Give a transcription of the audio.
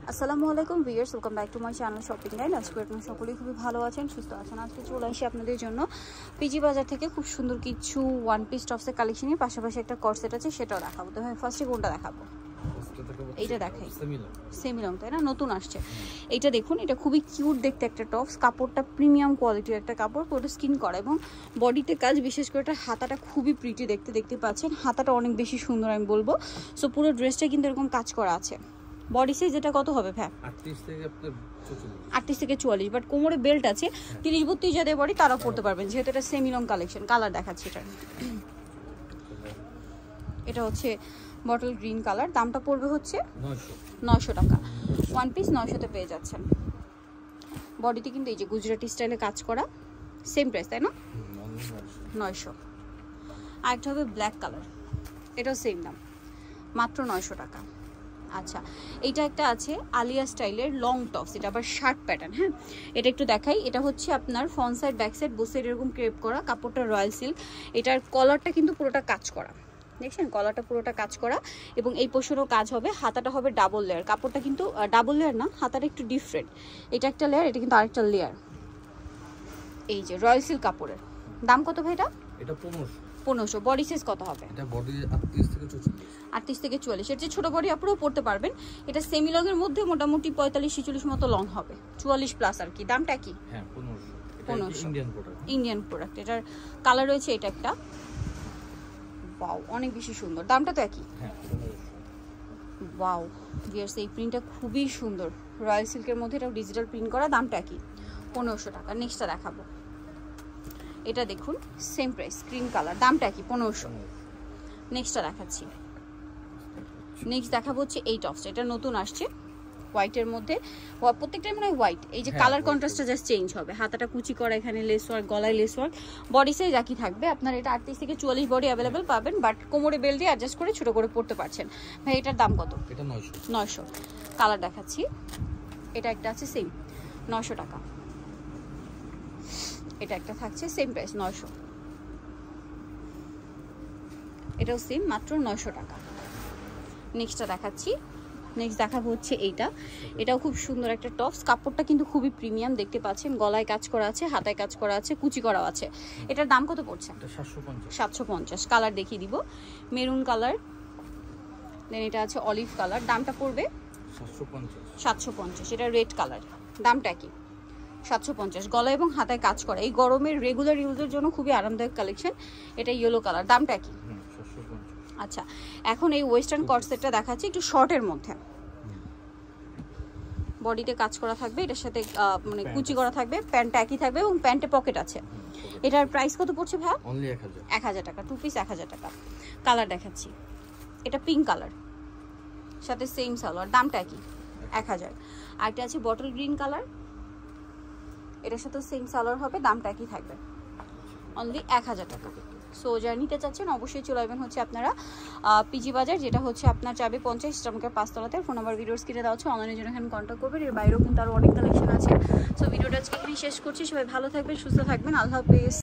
আসসালামু আলাইকুম viewers, welcome back to my channel shopping guide. আজকে আপনারা সকলেই খুবই ভালো আছেন, সুস্থ আছেন। আজকে চলে আসি আপনাদের জন্য পিজি বাজার থেকে খুব সুন্দর কিছু ওয়ান পিস টপসের কালেকশনের পাশাপাশি একটা কর্সেট আছে, সেটাও দেখাবো। তো হ্যাঁ, ফার্স্টে কোনটা দেখাবো? এইটা দেখাই, সেমি লং, তাই না? নতুন আসছে এইটা। দেখুন, এটা খুবই কিউট দেখতে একটা টপস। কাপড়টা প্রিমিয়াম কোয়ালিটির একটা কাপড়, পুরো স্কিন করা এবং বডিতে কাজ। বিশেষ করে এটা হাতাটা খুবই প্রিটি দেখতে পাচ্ছেন। হাতাটা অনেক বেশি সুন্দর আমি বলবো। সো পুরো ড্রেসটা কিন্তু এরকম কাজ করা আছে। বডি সাইজ এটা কত হবে ভাই? 38 থেকে 44, বাট কোমরে বেল্ট আছে। 30-32 যাদের বডি তারা পড়তে পারবেন, যেহেতু এটা সেমি লং কালেকশন। কালার দেখাচ্ছি এটা। এটা হচ্ছে বটল গ্রিন কালার। দামটা পড়বে হচ্ছে 900 টাকা। ওয়ান পিস 900-তে পেয়ে যাচ্ছেন। বডিতে কিন্তু এই যে গুজরাটি স্টাইলে কাজ করা, সেম প্রাইস তাই না? 900। আরেকটা হবে ব্ল্যাক কালার, এটাও সেম দাম, মাত্র 900 টাকা। আচ্ছা, এইটা একটা আছে আলিয়া স্টাইলের লং টপস, এটা আবার শার্ট প্যাটার্ন। হ্যাঁ, এটা একটু দেখাই। এটা হচ্ছে আপনার front side back side both side এরকম ক্রেপ করা, কাপড়টা রয়্যাল সিল্ক। এটার কলারটা কিন্তু পুরোটা কাজ করা, দেখছেন? কলারটা পুরোটা কাজ করা এবং এই পোর্শনেও কাজ হবে। হাতাটা হবে ডাবল লেয়ার, কাপড়টা কিন্তু ডাবল লেয়ার না, হাতাটা একটু ডিফারেন্ট। এটা একটা লেয়ার, এটা কিন্তু আরেকটা লেয়ার। এই যে রয়্যাল সিল্ক কাপড়ের। দাম কত ভাই এটা? এটা 1500। বডি সাইজ কত হবে? এটা বডি 38 থেকে 44। 38 থেকে 44, এর যে ছোট বডি আপুরাও পড়তে পারবেন। এটা সেমি লং এর মধ্যে মোটামুটি 45-46 মতো লং হবে, 44 প্লাস আর কি। দামটা কি? হ্যাঁ 1500। এটা ইন্ডিয়ান প্রোডাক্ট। Indian product. এটার কালার রয়েছে এটা একটা, ওয়াও অনেক বেশি সুন্দর। দামটা তো একই? হ্যাঁ 1500। ওয়াও ভিউয়ার্স, এই প্রিন্টটা খুবই সুন্দর, রয়্যাল সিল্কের মধ্যে। এটা ডিজিটাল প্রিন্ট করা। দামটা কি? 1500 টাকা। নেক্সটটা দেখাবো। এটা দেখুন, সেম প্রাইস, স্ক্রিন কালার। দামটা কি? 1500। নেক্সটটা দেখাচ্ছি। নেক্সট দেখাবো হচ্ছে এই টপসটা। এটা নতুন আসছে হোয়াইটের মধ্যে, প্রত্যেকটাই মানে হোয়াইট। এই যে কালার কন্ট্রাস্টটা জাস্ট চেঞ্জ হবে। হাতাটা কুচি করা, এখানে লেস ওয়ার্ক, গলায় লেস ওয়ার্ক। বডি সাইজ একই থাকবে আপনার। এটা 38 থেকে 44 বডি অ্যাভেলেবেল পাবেন, বাট কোমরে বেল্ট দিয়ে অ্যাডজাস্ট করে ছোট করে পড়তে পারছেন। ভাই এটার দাম কত? এটা 900। 900। কালার দেখাচ্ছি। এটা একটা আছে সেম 900 টাকা। এটা একটা থাকছে সেম প্রাইস 900। এটাও সেম, মাত্র 900 টাকা। নেক্সটটা দেখাচ্ছি। নেক্সট দেখাবো হচ্ছে এইটা। এটাও খুব সুন্দর একটা টপস। কাপড়টা কিন্তু খুবই প্রিমিয়াম দেখতে পাচ্ছেন। গলায় কাজ করা আছে, হাতায় কাজ করা আছে, কুচি করা আছে। এটার দাম কত পড়ছে? এটা 750। 750। কালার দেখিয়ে দিব, মেরুন কালার, দেন এটা আছে অলিভ কালার। দামটা পড়বে 750। 750। এটা রেড কালার। দামটা কি? 750। গলা এবং হাতায় কাজ করা। এই গরমের রেগুলার ইউজের জন্য খুবই আরামদায়ক কালেকশন। এটা ইয়েলো কালার। দামটা কি? 750। আচ্ছা, এখন এই ওয়েস্টার্ন কর্সেটটা দেখাচ্ছি একটু শর্টের মধ্যে। বডিতে কাজ করা থাকবে, এটার সাথে মানে কুচি করা থাকবে, প্যান্টটা একই থাকবে এবং প্যান্টে পকেট আছে। এটার প্রাইস কত পড়ছে ভাই? অনলি 1000। 1000 টাকা। টু পিস 1000 টাকা। কালার দেখাচ্ছি। এটা পিঙ্ক কালার, সাথে সেম সালোয়ার। দামটা কি? 1000। আরেকটা আছে বটল গ্রিন কালার, এটার সাথে সেম সালোয়ার হবে, দামটা একই থাকবে, অনলি 1000 টাকা। সো যারা নিতে চাচ্ছেন অবশ্যই চলে আসবেন হচ্ছে আপনারা পিজি বাজার, যেটা হচ্ছে আপনার চাবি 50 ইস্টামকের 5 তলাতে। ফোন নাম্বার ভিডিওস কিনে দেওয়া হচ্ছে, অনলাইনের জন্য এখানে কন্ট্যাক্ট করবেন। এর বাইরেও কিন্তু আরও অনেক কালেকশন আছে। সো ভিডিওটা আজকে এখানে শেষ করছি। সবাই ভালো থাকবেন, সুস্থ থাকবেন। আল্লাহ হাফেজ।